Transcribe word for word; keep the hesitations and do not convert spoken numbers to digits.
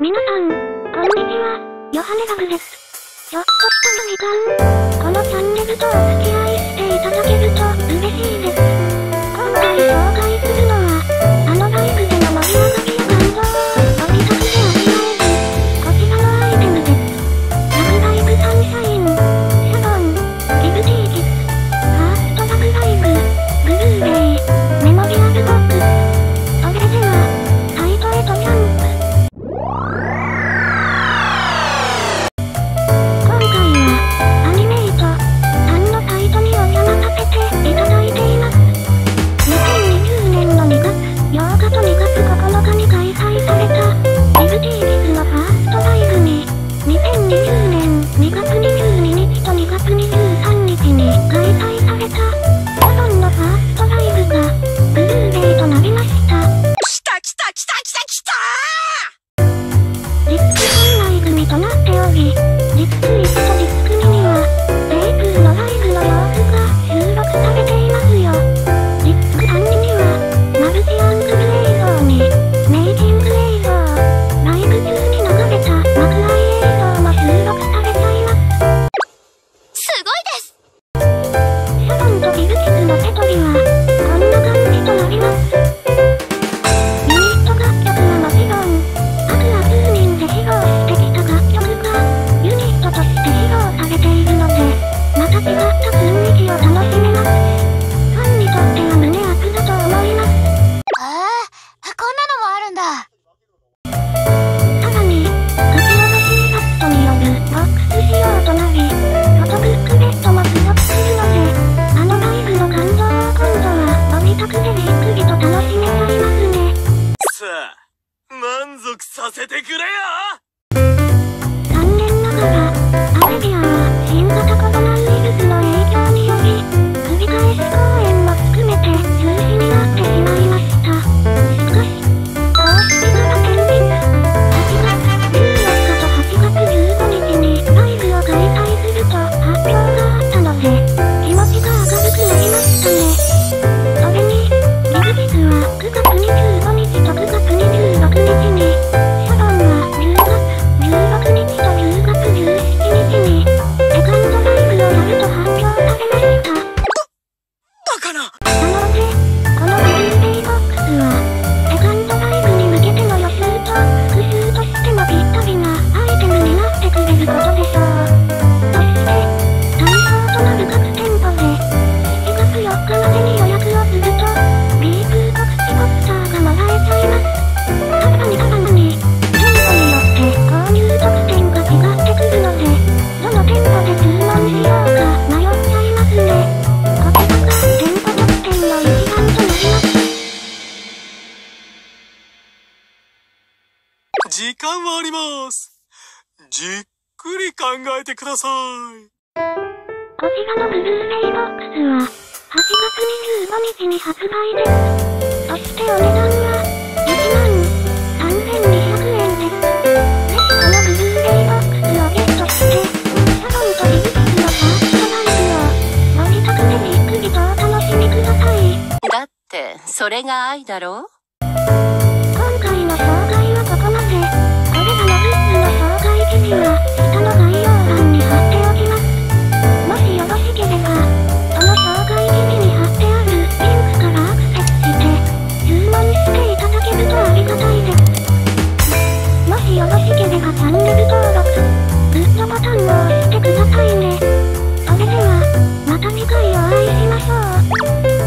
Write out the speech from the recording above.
皆さん、こんにちは、ヨハネラグです。ちょっとしたの時間、このチャンネルとお付き合いしていただけると嬉しいです。今回紹介するのは、あのライブでの盛り上がりや感動をご自宅で味わえる、こちらのアイテムです。ラブライブサンシャイン、シャボン、ギブティーキス、ファーストラブライブ、ブルーレイ、メモリアルボックス。それでは、サイトへとジャンプ。 時間はあります。じっくり考えてください。 こちらのブルーレイボックスははちがつにじゅうごにちに発売です。そしてお値段はいちまんさんぜんにひゃくえんです。ぜひこのブルーレイボックスをゲットして、シャボンとギブティスのファーストライブをご自宅でじっくりとお楽しみください。 だってそれが愛だろう。 今回の紹介はここまで。これらのグッズの紹介記事は下の概要欄に貼っておきます。もしよろしければ、その紹介記事に貼ってあるリンクからアクセスして注文していただけるとありがたいです。もしよろしければチャンネル登録、グッドボタンを押してくださいね。それではまた次回お会いしましょう。